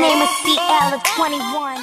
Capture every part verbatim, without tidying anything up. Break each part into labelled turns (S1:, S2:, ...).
S1: name is C L of twenty-one.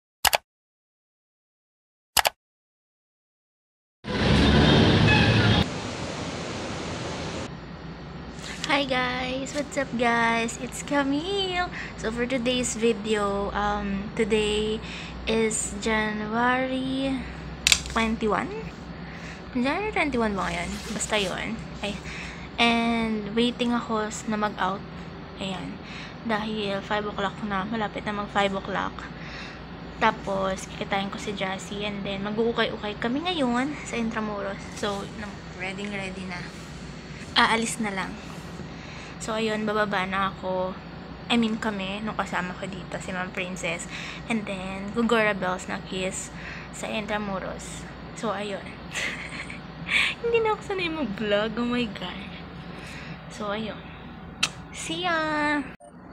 S2: Hi guys, what's up guys? It's Camille. So for today's video, um, today is January twenty-one. January twenty-one ba ngayon? Basta yun. Ay. And waiting ako na mag-out. Ayan. Dahil five o'clock na. Malapit na mag five o'clock. Tapos, kikitain ko si Jassy. And then, mag-uukay-ukay kami ngayon sa Intramuros. So, ready ready na. Aalis na lang. So, ayun, bababa na ako. I mean, kami, nung kasama ko dito, si Ma'am Princess. And then, Gugora Bells na kiss sa Intramuros. So, ayun. Hindi na ako sanay mag-vlog. Oh my God. So, ayun. See ya!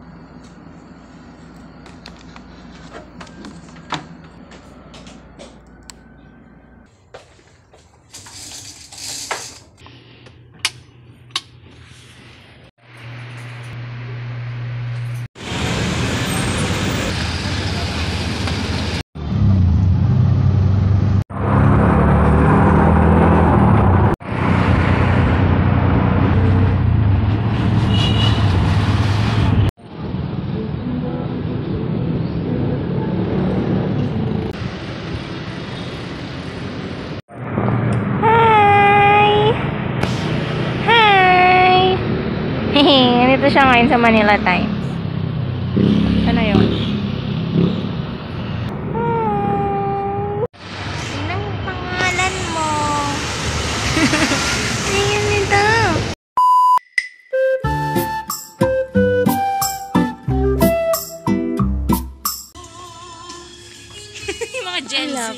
S2: Dito siya ngayon sa Manila Times. Ano yun? Anong pangalan mo? Ayan nito. Yung mga Gen Z.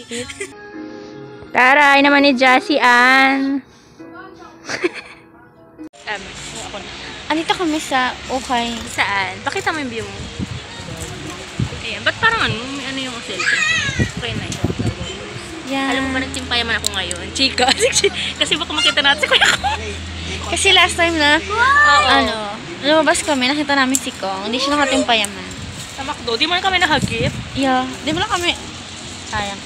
S2: Taray naman ni Jassy Ann. Um, ako na. Andito kami sa Okay. Saan? Pakita mo yung view mo. Ayan. Ba't parang ano? May ano yung cellphone? Okay na yun. Yeah. Alam mo ba nagtimpayaman ako ngayon? Chika. Kasi baka makita natin si kuya ko.
S3: Kasi last time na,
S2: wow.
S3: ano, lumabas kami, nakita namin si Kong. Hindi siya nakatimpayaman.
S2: Sa McDo. Di mo na kami nahagip?
S3: Yeah. Di mo na kami. Sayang.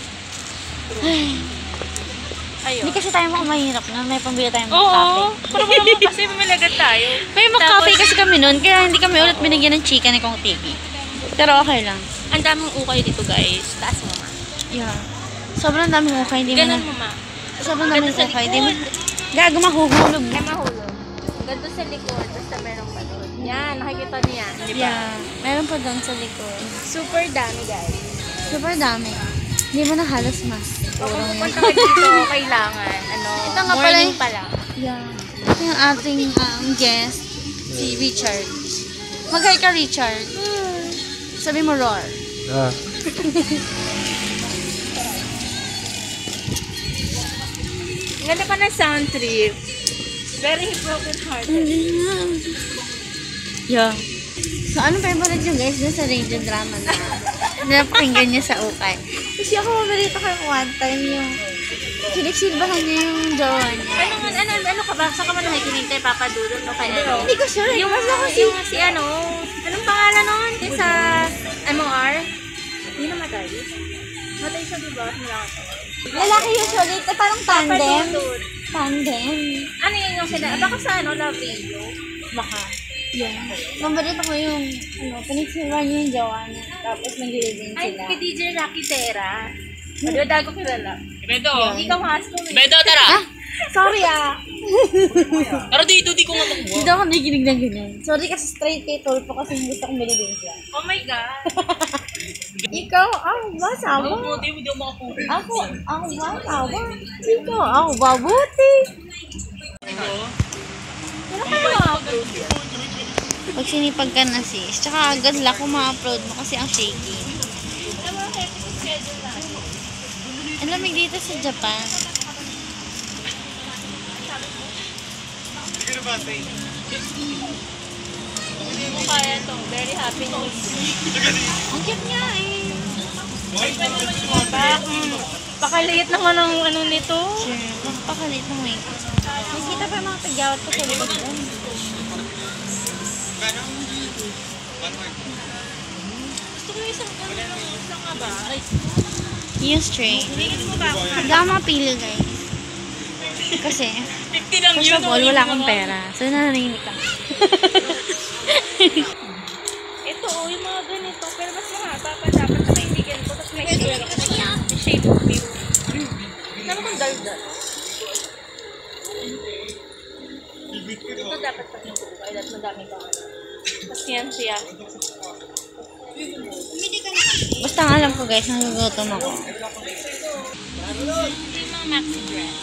S2: Ayun.
S3: Hindi kasi tayo mga mahirap na may pambili tayong
S2: Oo,
S3: mag-coffee.
S2: pero wala mo kasi mamilagat tayo.
S3: May mag-coffee kasi kami nun, kaya hindi kami ulit binigyan ng chika ni Kong Tiki. Pero okay lang.
S2: Ang daming ukay dito guys. Taas mo ma.
S3: Yeah. Sobrang daming ukay. Hindi
S2: Ganun
S3: mo
S2: mo ma.
S3: Sobrang daming ukay. Di mo. Gago mahuhulog.
S2: Ay mahulog. Ganito sa likod. Basta meron pa doon. Yan, nakikita niya. Di ba?
S3: Yeah. Meron pa doon sa likod.
S2: Super dami guys.
S3: Super dami. Hindi mo na halos mas.
S2: Kung pupunta ka dito, kailangan, ano,
S3: ito nga
S2: morning
S3: pala,
S2: pa lang.
S3: Yeah. Ito yung ating um, guest, si Richard. Mag-hi ka, Richard. Sabi mo, roar.
S4: Ah.
S2: Ganda pa ng sound trip. Very broken hearted.
S3: Yeah. So, ano favorite yung guys dun sa radio drama na napakinggan niya sa ukay? Kasi ako mabalita ko yung one time yung siniksilbahan niya yung jowa niya.
S2: Ano, ano, ano ka ba? Saan ka man nakikinig kay Papa Dudut o kay ano?
S3: Hindi ko sure.
S2: Yung, si, yung si ano, anong pangalan nun? Yung sa M O R? Hindi na matay. Matay siya diba?
S3: Lalaki usually, ito parang tandem.
S2: Papa Dudut.
S3: Tandem.
S2: Ano yun yung sila? Baka sa ano, Love Radio?
S3: Baka. Yeah. Mabalita ko yung, ano, pinagsilbahan niya yung jowa niya. Tapos nag-living
S2: Ay,
S3: sila.
S2: kay D J Rocky Terra. Madadag ko kilala.
S5: Bedo.
S2: Hindi ka masko eh.
S5: Bedo, tara.
S3: Ah! Sorry ah!
S5: Tara dito, di ko nga makuha.
S3: Hindi ako nagiginig ng ganyan. Sorry kasi straight kay Tolpo kasi gusto kong bilibin siya.
S2: Oh my God.
S3: Ikaw, ako ba? Sawa?
S5: Ako, di mo di mo makakuha.
S3: Ako, ako ba? Sawa? Ikaw, ako ba? Buti! Ano kayo ma-upload yun? Pag sinipag ka na sis, tsaka agad lang kung ma-upload mo kasi ang shaky. Ang lamig dito sa Japan.
S2: Hindi mo kaya to. Very happy news.
S3: Ang cute nga eh.
S2: Pak, mm, pakaliit naman ang ano nito.
S3: Sure, pakaliit ng makeup. Nakikita pa yung mga tagyawat ko sa likod doon.
S2: ko yung isang ano lang, isang nga ba? Ay,
S3: Yung straight.
S2: hindi mo ba ako?
S3: Hindi ako mapili, guys. Kasi,
S2: fifty lang
S3: first
S2: yun.
S3: of all, wala akong pera. So, nananinig ka.
S2: Ito, oh, yung mga ganito. Pero mas mahaba pa dapat sa kaibigan ko. Tapos may square ako. May shape of view. Naman kong daldal. Ito dapat pa yung kuko. Kaya dapat madami pa. Tapos yan siya.
S3: Basta ang alam ko, guys, nagugutom ako.
S2: Ito yung mga maxi dress.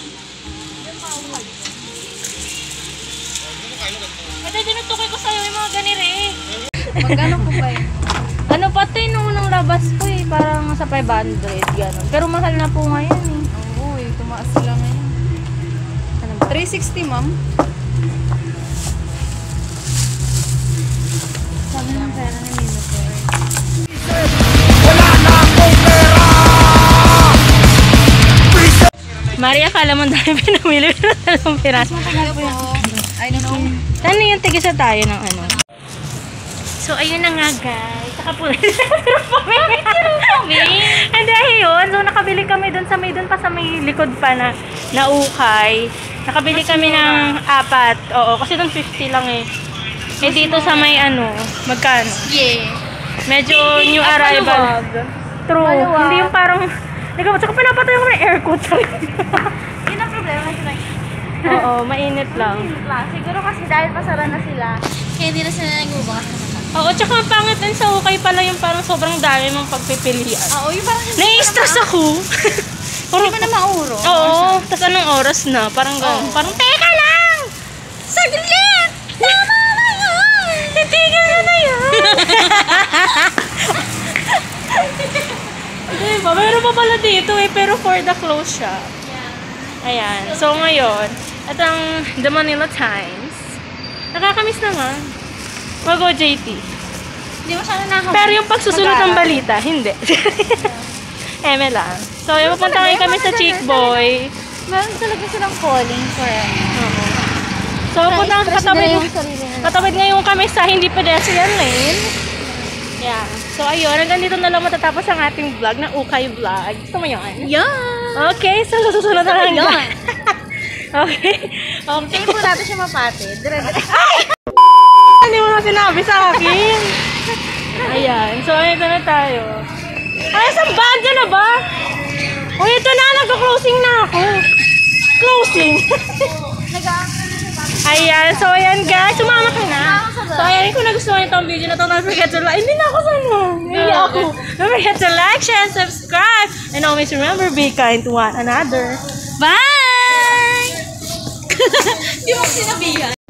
S2: Ito, tinutukoy ko sa'yo yung mga ganire eh.
S3: Magkano ko ba yun?
S2: Ano pati nung unang labas ko eh, parang sa five hundred, gano'n. Pero mahal na po ngayon eh.
S3: Oo, eh, tumaas sila ngayon.
S2: Ano ba?
S3: three sixty, ma'am. Sabi ng pera ni Mino ko eh.
S2: Maria, akala mo dahil pinamili pero dalawang piraso.
S3: Matagal po yun. I don't know.
S2: Ano yung tigisa tayo ng ano? So, ayun na nga guys. Saka po, kami. Hindi, ayun. So, nakabili kami dun sa may dun pa sa may likod pa na naukay. Nakabili kami ng apat. Oo, kasi dun fifty lang eh. Eh, dito sa may ano, magkano?
S3: Yeah.
S2: Medyo new arrival. True.
S3: Maluwag.
S2: Hindi yung parang, nagkabot. Saka pinapatay ako ng aircon.
S3: Yun ang problema sila.
S2: Oo, mainit lang.
S3: Siguro kasi dahil pasara na sila, kaya hindi na sila nagbubukas na mata.
S2: Oo, tsaka ang pangit din sa ukay pala yung parang sobrang dami mong pagpipilian.
S3: Oo, yung parang
S2: Nai-stress ako.
S3: Hindi mo na mauro.
S2: Oo, tas anong oras na? Parang gano'n.
S3: Oo.
S2: Parang, teka lang! Saglit! Tama na yun! Titigil mo na yun! Diba? Meron pa pala dito eh, pero for the close siya. Ayan. So, ngayon, at ang The Manila Times. Nakakamiss naman. Mag-go J T.
S3: Hindi mo sana nakakabili.
S2: Pero yung pagsusunod ng balita, hindi. Eme lang. So, yung pupunta ngayon kami sa Chick Boy.
S3: Meron talaga silang calling for
S2: Oo. So, punta katawid, katawid ngayon kami sa hindi pedestrian lane. Yeah. So, ayun. Hanggang dito na lang matatapos ang ating vlog na Ukay Vlog. Gusto mo yun?
S3: Yeah!
S2: Okay. So, susunod na lang.
S3: Yun.
S2: Okay. Okay.
S3: Hindi po natin siya mapatid. Dire-dire.
S2: Hindi mo na sinabi sa akin. Ayan. So, ito na tayo. Ay, saan ba? Diyan na ba? O, ito na. Nagka-closing na ako. Closing. Ayan. So, ayan guys. Sumama ka na. So, ayan. Kung nagustuhan niyo itong video na ito, don't forget to like. Hindi na ako sana. Hindi ako. Don't forget to like, share, and subscribe. And always remember, be kind to one another.
S3: Bye! Hindi mo sinabihan.